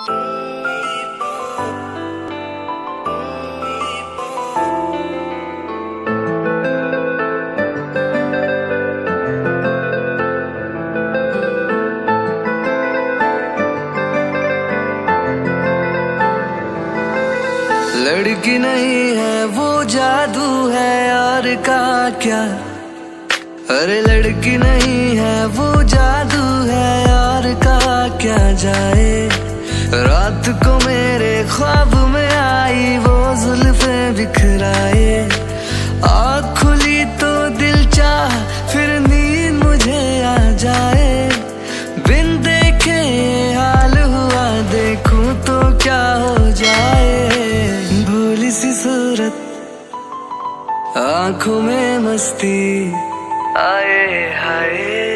लड़की नहीं है वो जादू है यार का क्या। अरे लड़की नहीं है वो जादू है यार का क्या जाए। रात को मेरे ख्वाब में आई वो जुल्फे बिखराए। आँख खुली तो दिल चाह फिर नींद मुझे आ जाए। बिन देखे हाल हुआ देखूं तो क्या हो जाए। भोली सी सूरत आँखों में मस्ती आए हाय।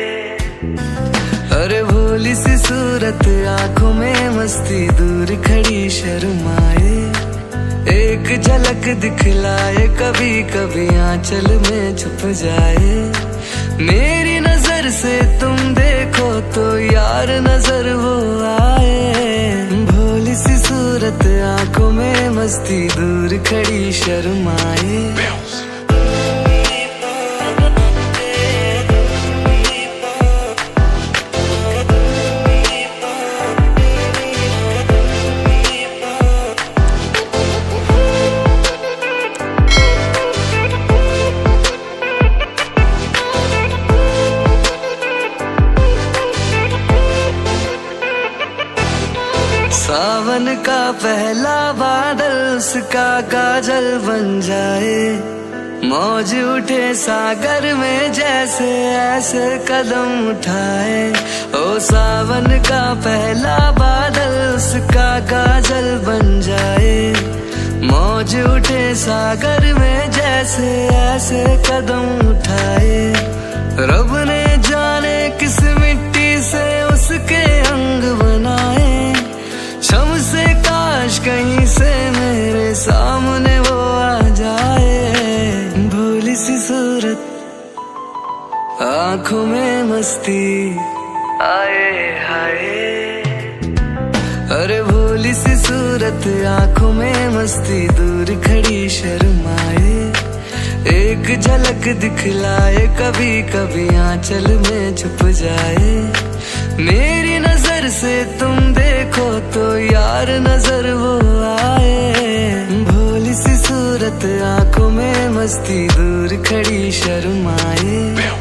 अरे भोली सी सूरत आँखों में मस्ती दूर खड़ी शर्माए। एक झलक दिखलाए कभी कभी आंचल में छुप जाए। मेरी नजर से तुम देखो तो यार नजर वो आए। भोली सी सूरत आंखों में मस्ती दूर खड़ी शर्माए। सावन का पहला बादल उसका काजल बन जाए। मौज उठे सागर में जैसे ऐसे कदम उठाए। ओ सावन का पहला बादल उसका काजल बन जाए। मौज उठे सागर में जैसे ऐसे कदम उठाए। रब ने जाने किस मिट्टी से उसके अंग बनाए। शम से काश कहीं से मेरे सामने वो आ जाए। भोली सी सूरत आँखों में मस्ती आए हाय। अरे भोली सी सूरत आँखों में मस्ती दूर खड़ी शर्माए। एक झलक दिखलाए कभी कभी आंचल में छुप जाए। मेरी नजर से तुम देखो तो यार नजर वो आए। भोली सी सूरत आंखों में मस्ती दूर खड़ी शर्माए।